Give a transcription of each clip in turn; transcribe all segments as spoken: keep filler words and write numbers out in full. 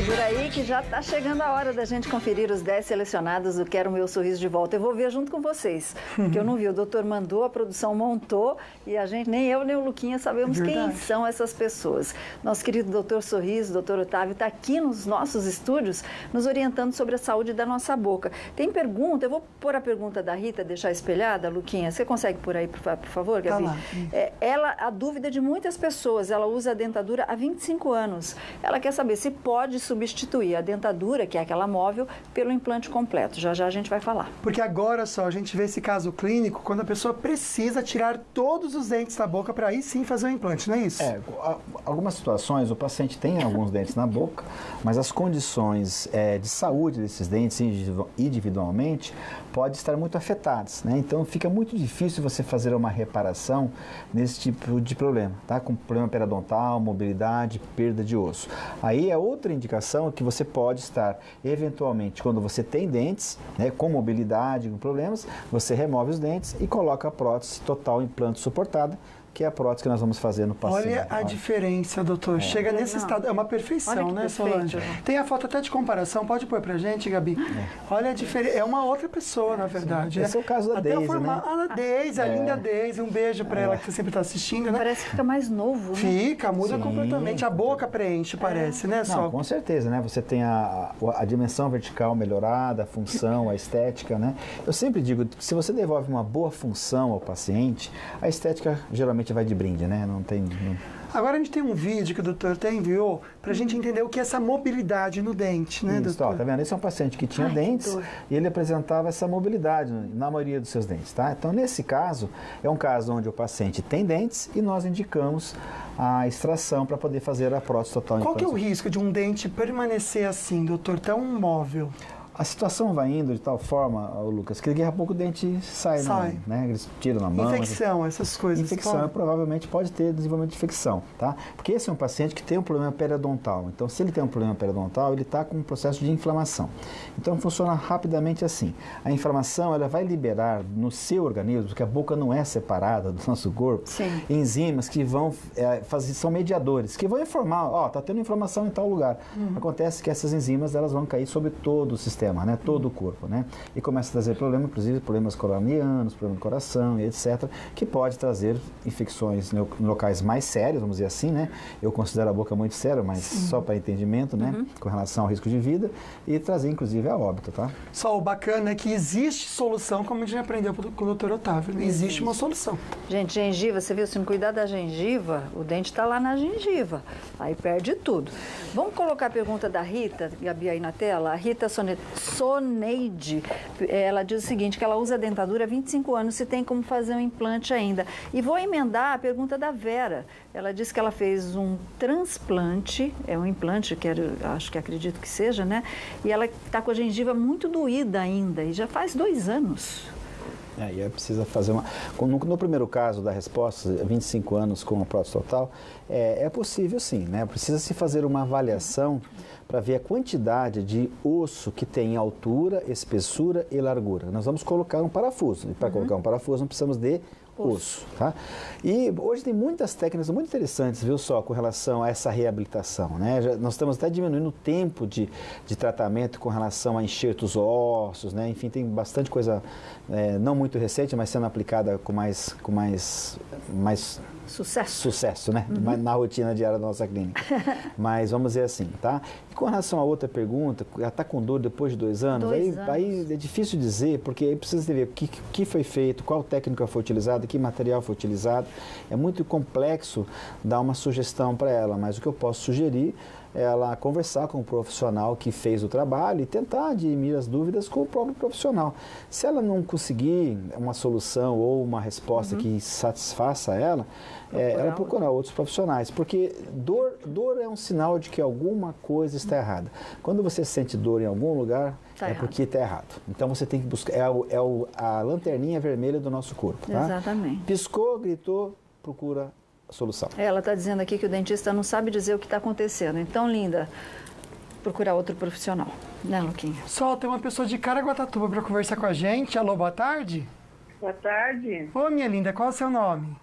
Segura aí que já está chegando a hora da gente conferir os dez selecionados do Quero Meu Sorriso de Volta. Eu vou ver junto com vocês, porque eu não vi. O doutor mandou, a produção montou e a gente, nem eu nem o Luquinha sabemos é quem são essas pessoas. Nosso querido doutor Sorriso, doutor Otávio, está aqui nos nossos estúdios nos orientando sobre a saúde da nossa boca. Tem pergunta, eu vou pôr a pergunta da Rita, deixar espelhada, Luquinha. Você consegue pôr aí, por, por favor, Gabi? Tá lá. É, ela, a dúvida de muitas pessoas, ela usa a dentadura há vinte e cinco anos. Ela quer saber se pode substituir a dentadura, que é aquela móvel, pelo implante completo. Já já a gente vai falar. Porque agora só a gente vê esse caso clínico quando a pessoa precisa tirar todos os dentes da boca para aí sim fazer o implante, não é isso? É, algumas situações o paciente tem alguns dentes na boca, mas as condições é, de saúde desses dentes individualmente podem estar muito afetadas, né? Então fica muito difícil você fazer uma reparação nesse tipo de problema, tá? Com problema periodontal, mobilidade, perda de osso. Aí é outra indicação que você pode estar, eventualmente, quando você tem dentes, né, com mobilidade, com problemas, você remove os dentes e coloca a prótese total implante suportada, que é a prótese que nós vamos fazer no paciente. Olha a Olha. diferença, doutor. É. Chega Legal. nesse estado. É uma perfeição, né, Solange? Tem a foto até de comparação. Pode pôr pra gente, Gabi? É. Olha a diferença. É uma outra pessoa, na verdade. Esse né? é o caso da até Deise, forma... né? Ah, a Deise, a é. linda Deise. Um beijo pra é. ela, que você sempre tá assistindo, né? Parece que fica mais novo, né? Fica, muda Sim. completamente. A boca preenche, é. parece, né, Sol? Não, com certeza, né? Você tem a, a, a dimensão vertical melhorada, a função, a estética, né? Eu sempre digo que se você devolve uma boa função ao paciente, a estética geralmente vai de brinde, né? Não tem... Não... Agora a gente tem um vídeo que o doutor até enviou pra gente entender o que é essa mobilidade no dente, né, Isso, doutor? ó, tá vendo? Esse é um paciente que tinha Ai, dentes e ele apresentava essa mobilidade na maioria dos seus dentes, tá? Então, nesse caso, é um caso onde o paciente tem dentes e nós indicamos a extração para poder fazer a prótese total. Qual que é o risco de um dente permanecer assim, doutor, tão móvel? A situação vai indo de tal forma, Lucas, que daqui a pouco o dente sai, sai. Na, né? Eles tiram na mão. Infecção, mas... essas coisas. Infecção, pode? provavelmente pode ter desenvolvimento de infecção, tá? Porque esse é um paciente que tem um problema periodontal. Então, se ele tem um problema periodontal, ele está com um processo de inflamação. Então, funciona rapidamente assim. A inflamação, ela vai liberar no seu organismo, porque a boca não é separada do nosso corpo, Sim. enzimas que vão é, fazer, são mediadores, que vão informar, ó, tá tendo inflamação em tal lugar. Uhum. Acontece que essas enzimas, elas vão cair sobre todo o sistema. Né, todo o corpo, né, e começa a trazer problemas, inclusive problemas coronianos, problemas do coração, etcétera, que pode trazer infecções em locais mais sérios, vamos dizer assim, né, eu considero a boca muito séria, mas Sim. só para entendimento, né, uhum. com relação ao risco de vida, e trazer inclusive a óbito, tá? Só o bacana é que existe solução, como a gente aprendeu com o doutor Otávio, né? Existe uma solução. Gente, gengiva, você viu, se não cuidar da gengiva, o dente está lá na gengiva, aí perde tudo. Vamos colocar a pergunta da Rita, Gabi, aí na tela. A Rita Sonet Soneide, ela diz o seguinte, que ela usa a dentadura há vinte e cinco anos, se tem como fazer um implante ainda. E vou emendar a pergunta da Vera. Ela disse que ela fez um transplante, é um implante, que era, acho que acredito que seja, né? E ela está com a gengiva muito doída ainda, e já faz dois anos. É, e aí precisa fazer uma... No, no primeiro caso da resposta, vinte e cinco anos com a prótese total, é, é possível sim, né? Precisa se fazer uma avaliação para ver a quantidade de osso que tem altura, espessura e largura. Nós vamos colocar um parafuso, e para uhum. colocar um parafuso não precisamos de osso, tá? E hoje tem muitas técnicas muito interessantes, viu só, com relação a essa reabilitação, né? Já, nós estamos até diminuindo o tempo de, de tratamento com relação a enxertos ósseos, né? Enfim, tem bastante coisa, é, não muito recente, mas sendo aplicada com mais, com mais, mais sucesso, sucesso, né? Uhum. Na rotina diária da nossa clínica. Mas vamos dizer assim, tá? E com relação a outra pergunta, ela está com dor depois de dois anos, dois aí, anos. aí é difícil dizer, porque aí precisa ver o que, que foi feito, qual técnica foi utilizada, que material foi utilizado. É muito complexo dar uma sugestão para ela, mas o que eu posso sugerir é ela conversar com o profissional que fez o trabalho e tentar dirimir as dúvidas com o próprio profissional. Se ela não conseguir uma solução ou uma resposta uhum. que satisfaça ela, é, ela procurar outros profissionais, porque dor, dor é um sinal de que alguma coisa está errada. Quando você sente dor em algum lugar, tá é errado. Porque está errado. Então você tem que buscar, é, o, é o, a lanterninha vermelha do nosso corpo. Tá? Exatamente. Piscou, gritou, procura solução. Ela está dizendo aqui que o dentista não sabe dizer o que está acontecendo. Então, linda, procurar outro profissional. Né, Luquinha? Sol, tem uma pessoa de Caraguatatuba para conversar com a gente. Alô, boa tarde. Boa tarde. Ô, minha linda, qual é o seu nome?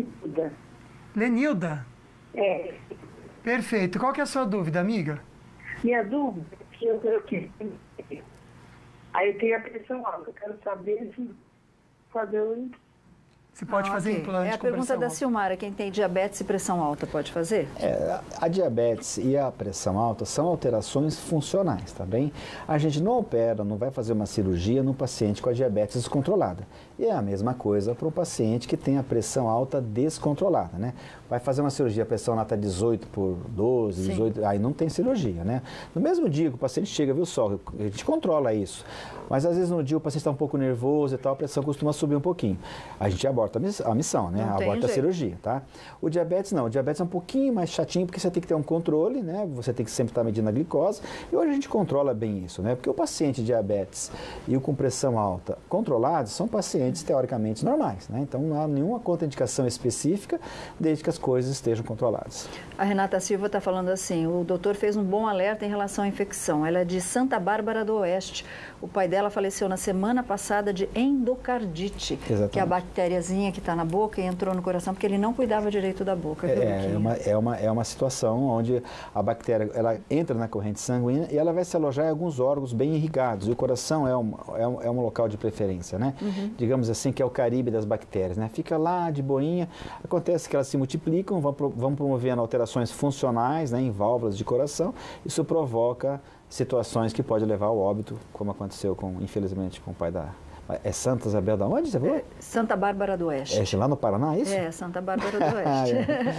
Lenilda. Lenilda? É. Perfeito. Qual que é a sua dúvida, amiga? Minha dúvida é que eu tenho que... Aí eu tenho a pressão alta. Eu quero saber se fazer o... Você pode ah, fazer okay. implante É a com pergunta pressão da alta. Silmara, quem tem diabetes e pressão alta pode fazer? É, a diabetes e a pressão alta são alterações funcionais, tá bem? A gente não opera, não vai fazer uma cirurgia no paciente com a diabetes descontrolada. E é a mesma coisa para o paciente que tem a pressão alta descontrolada, né? Vai fazer uma cirurgia, a pressão alta dezoito por doze, Sim. dezoito, aí não tem cirurgia, né? No mesmo dia que o paciente chega, viu só, a gente controla isso. Mas às vezes no dia o paciente está um pouco nervoso e tal, a pressão costuma subir um pouquinho. A gente aborta a missão, né? Não aborta a cirurgia, tá? O diabetes não, o diabetes é um pouquinho mais chatinho porque você tem que ter um controle, né? Você tem que sempre estar medindo a glicose e hoje a gente controla bem isso, né? Porque o paciente diabetes e o com pressão alta controlados são pacientes teoricamente normais, né? Então não há nenhuma contraindicação específica desde que as coisas estejam controladas. A Renata Silva está falando assim, o doutor fez um bom alerta em relação à infecção. Ela é de Santa Bárbara do Oeste. O pai dela faleceu na semana passada de endocardite, Exatamente. Que é a bactériazinha que está na boca e entrou no coração porque ele não cuidava direito da boca. É, é, uma, é, uma, é uma situação onde a bactéria ela entra na corrente sanguínea e ela vai se alojar em alguns órgãos bem irrigados. E o coração é um, é um, é um local de preferência, né? Uhum. Digamos assim, que é o Caribe das bactérias, né? Fica lá de boinha, acontece que elas se multiplicam, vão, vão promovendo alterações funcionais, né, em válvulas de coração. Isso provoca situações que podem levar ao óbito, como aconteceu, com, infelizmente, com o pai da... É Santa Isabel da onde, você falou? É, Santa Bárbara do Oeste. É lá no Paraná, é isso? É, Santa Bárbara do Oeste.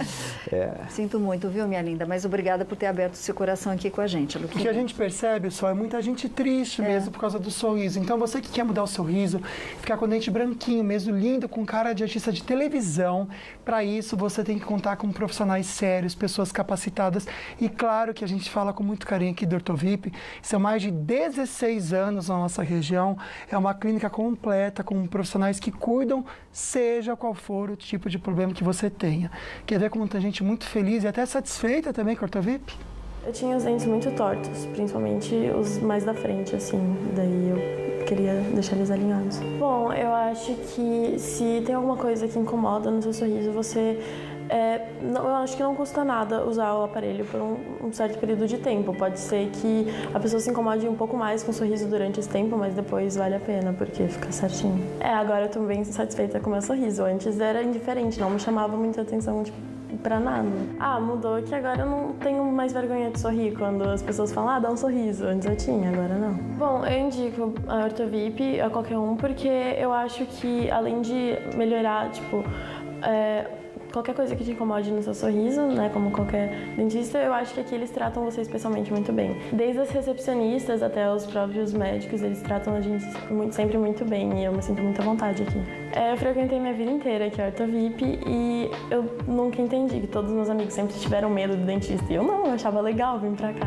é. É. Sinto muito, viu, minha linda? Mas obrigada por ter aberto o seu coração aqui com a gente, Luquinha. O que a gente percebe, só é muita gente triste é. mesmo por causa do sorriso. Então, você que quer mudar o sorriso, ficar com o dente branquinho mesmo, lindo, com cara de artista de televisão, para isso você tem que contar com profissionais sérios, pessoas capacitadas. E claro que a gente fala com muito carinho aqui do Ortovip. São mais de dezesseis anos na nossa região. É uma clínica completa, com profissionais que cuidam, seja qual for o tipo de problema que você tenha. Quer ver como tem gente muito feliz e até satisfeita também com a Ortovip? Eu tinha os dentes muito tortos, principalmente os mais da frente, assim, daí eu queria deixar eles alinhados. Bom, eu acho que se tem alguma coisa que incomoda no seu sorriso, você... É, não, eu acho que não custa nada usar o aparelho por um, um certo período de tempo. Pode ser que a pessoa se incomode um pouco mais com o sorriso durante esse tempo, mas depois vale a pena, porque fica certinho. É, agora eu tô bem satisfeita com o meu sorriso. Antes era indiferente, não me chamava muita atenção, tipo, pra nada. Ah, mudou que agora eu não tenho mais vergonha de sorrir quando as pessoas falam, ah, dá um sorriso. Antes eu tinha, agora não. Bom, eu indico a Ortovip a qualquer um, porque eu acho que além de melhorar, tipo, é, qualquer coisa que te incomode no seu sorriso, né, como qualquer dentista, eu acho que aqui eles tratam você especialmente muito bem. Desde as recepcionistas até os próprios médicos, eles tratam a gente muito, sempre muito bem e eu me sinto muito à vontade aqui. É, eu frequentei minha vida inteira aqui a Ortovip e eu nunca entendi que todos os meus amigos sempre tiveram medo do dentista e eu não, eu achava legal vir pra cá.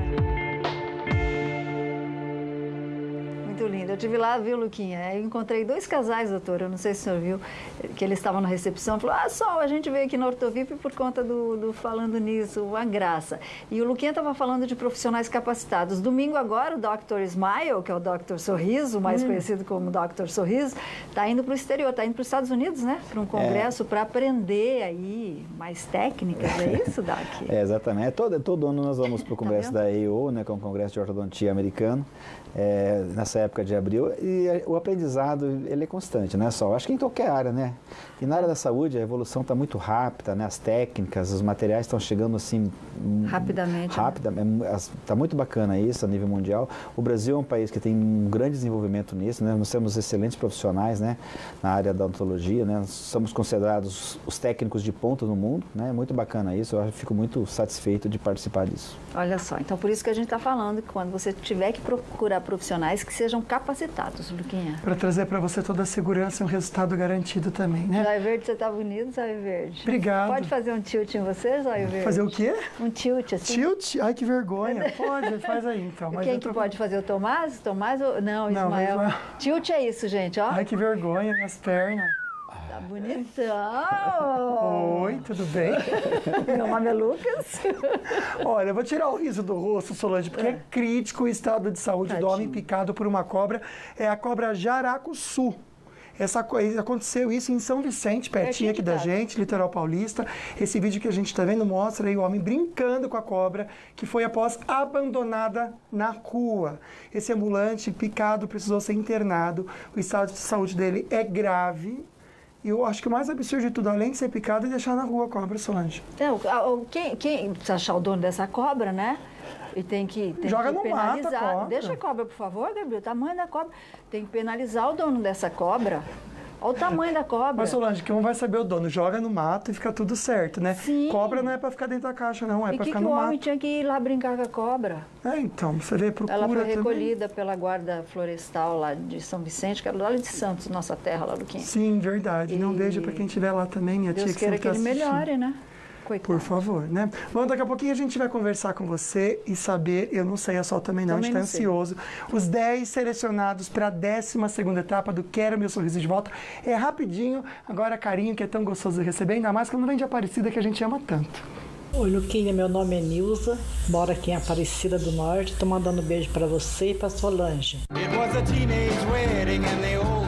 Lindo. Eu estive lá, viu, Luquinha? Eu encontrei dois casais, doutor, eu não sei se o senhor viu, que eles estavam na recepção, falou, ah, só, a gente veio aqui no Ortovip por conta do, do Falando Nisso, a graça. E o Luquinha estava falando de profissionais capacitados. Domingo agora, o doutor Smile, que é o doutor Sorriso, mais hum. conhecido como doutor Sorriso, está indo para o exterior, está indo para os Estados Unidos, né? Para um congresso, é. para aprender aí mais técnicas, é isso, Doc? É, exatamente. É todo, todo ano nós vamos para o congresso tá da A E O, né, que é um congresso de ortodontia americano. É, nessa época de abril, e o aprendizado ele é constante, né, só acho que em qualquer área, né, e na área da saúde a evolução está muito rápida, né, as técnicas, os materiais estão chegando assim rapidamente, rápida, né? Está muito bacana isso a nível mundial. O Brasil é um país que tem um grande desenvolvimento nisso, né, nós temos excelentes profissionais, né, na área da odontologia, né, somos considerados os técnicos de ponta no mundo, né, é muito bacana isso, eu fico muito satisfeito de participar disso. Olha só, então por isso que a gente está falando que quando você tiver que procurar profissionais que sejam capacitados, Luquinha. Para trazer para você toda a segurança e um resultado garantido também, né? Zóio Verde, você está bonito, Zóio Verde. Obrigado. Pode fazer um tilt em você, Zóio Verde? Fazer o quê? Um tilt, assim. Tilt? Ai, que vergonha. Pode, faz aí, então. Mas quem que tô... pode fazer? O Tomás? Tomás ou... Não, Ismael. Não, Ismael. Tilt é isso, gente, ó. Ai, que vergonha, minhas pernas. Tá bonitão! Oi, tudo bem? Meu nome é Lucas. Olha, eu vou tirar o riso do rosto, Solange, porque é, é crítico o estado de saúde Tadinho. do homem picado por uma cobra. É a cobra jaracuçu. Essa, aconteceu isso em São Vicente, pertinho aqui da gente, litoral paulista. Esse vídeo que a gente está vendo mostra aí o homem brincando com a cobra, que foi após abandonada na rua. Esse ambulante picado precisou ser internado. O estado de saúde dele é grave. E eu acho que o mais absurdo de tudo, além de ser picado, é deixar na rua a cobra, Solange. Então, quem, quem precisa achar o dono dessa cobra, né? E tem que, tem Joga que no penalizar. mato a cobra. Deixa a cobra, por favor, Gabriel. O tamanho da cobra. Tem que penalizar o dono dessa cobra. Olha o tamanho da cobra. Mas, Solange, que um vai saber o dono. Joga no mato e fica tudo certo, né? Sim. Cobra não é pra ficar dentro da caixa, não. É e pra que ficar que no mato. E o homem tinha que ir lá brincar com a cobra? É, então, você vê, procura Ela foi também. recolhida pela guarda florestal lá de São Vicente, que era lá de Santos, nossa terra, lá do Quinto. Sim, verdade. E... Não veja pra quem estiver lá também, minha Deus tia que queira sempre que ele tá melhore, né? Coitado. Por favor, né? Bom, daqui a pouquinho a gente vai conversar com você e saber, eu não sei, a Sol também não, Também a gente está ansioso. Os dez selecionados para a décima segunda etapa do Quero Meu Sorriso de Volta. É rapidinho, agora carinho, que é tão gostoso de receber, ainda mais quando vem de Aparecida, que a gente ama tanto. Oi, Luquinha, meu nome é Nilza, moro aqui em Aparecida do Norte. Tô mandando um beijo para você e para Solange. It was a teenage wedding and the old